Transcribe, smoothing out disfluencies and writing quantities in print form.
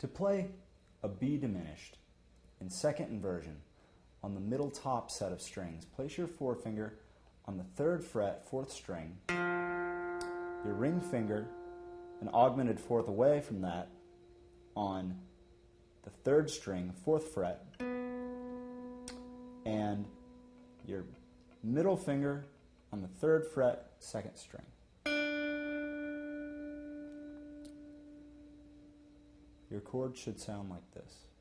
To play a B diminished in second inversion on the middle top set of strings, place your forefinger on the 3rd fret, 4th string, your ring finger, an augmented 4th away from that, on the 3rd string, 4th fret, and your middle finger on the 3rd fret, 2nd string. Your chord should sound like this.